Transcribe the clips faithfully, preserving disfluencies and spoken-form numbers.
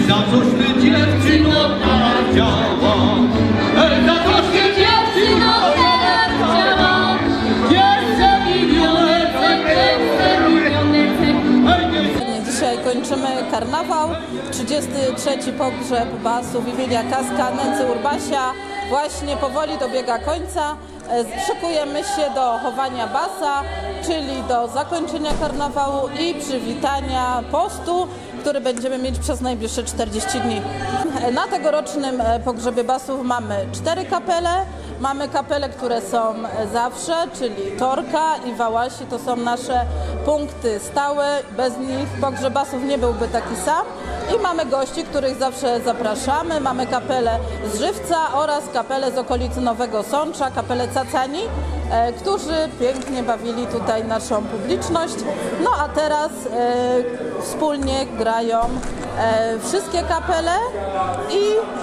za coś ty dziewczyno tak działa, za coś ty dziewczyno tak działa, jeszcze milionecek, jeszcze milionecek. Dzisiaj kończymy karnawał, trzydziesty trzeci pogrzeb basów imienia Kaska Nędzy Urbasia właśnie powoli dobiega końca. Szykujemy się do chowania basa, czyli do zakończenia karnawału i przywitania postu, który będziemy mieć przez najbliższe czterdzieści dni. Na tegorocznym pogrzebie basów mamy cztery kapele. Mamy kapele, które są zawsze, czyli Torka i Wałasi, to są nasze punkty stałe, bez nich pogrzeb basów nie byłby taki sam. I mamy gości, których zawsze zapraszamy, mamy kapelę z Żywca oraz kapelę z okolicy Nowego Sącza, kapelę Cacani, e, którzy pięknie bawili tutaj naszą publiczność. No a teraz e, wspólnie grają e, wszystkie kapele i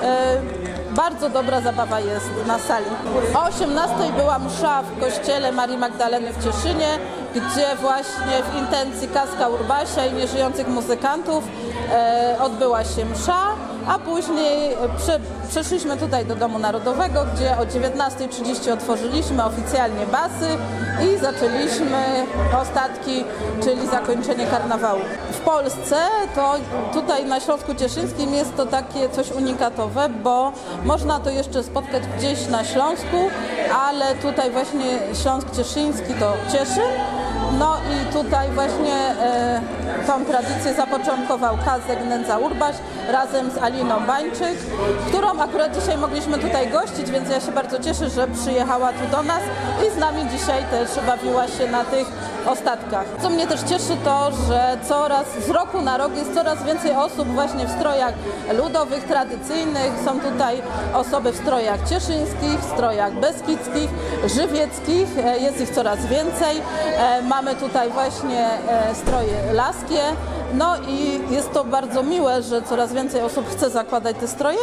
e, bardzo dobra zabawa jest na sali. O osiemnastej była msza w kościele Marii Magdaleny w Cieszynie, gdzie właśnie w intencji Kaska Urbasia i nieżyjących muzykantów e, odbyła się msza, a później prze, przeszliśmy tutaj do Domu Narodowego, gdzie o dziewiętnastej trzydzieści otworzyliśmy oficjalnie basy i zaczęliśmy ostatki, czyli zakończenie karnawału. W Polsce to tutaj na Śląsku Cieszyńskim jest to takie coś unikatowe, bo można to jeszcze spotkać gdzieś na Śląsku, ale tutaj właśnie Śląsk Cieszyński to Cieszyn. No i tutaj właśnie e, tą tradycję zapoczątkował Kazek Nędza Urbaś razem z Aliną Bańczyk, którą akurat dzisiaj mogliśmy tutaj gościć, więc ja się bardzo cieszę, że przyjechała tu do nas i z nami dzisiaj też bawiła się na tych ostatkach. Co mnie też cieszy to, że coraz z roku na rok jest coraz więcej osób właśnie w strojach ludowych, tradycyjnych. Są tutaj osoby w strojach cieszyńskich, w strojach beskidzkich, żywieckich, jest ich coraz więcej. Mamy tutaj właśnie stroje laskie. No i jest to bardzo miłe, że coraz więcej osób chce zakładać te stroje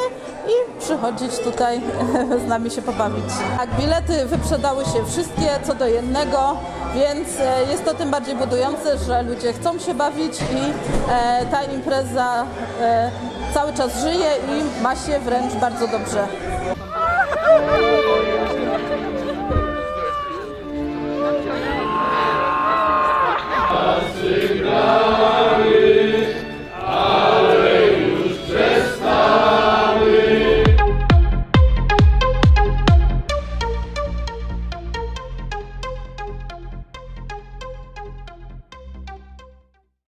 i przychodzić tutaj z nami się pobawić. Tak, bilety wyprzedały się wszystkie co do jednego, więc jest to tym bardziej budujące, że ludzie chcą się bawić i ta impreza cały czas żyje i ma się wręcz bardzo dobrze.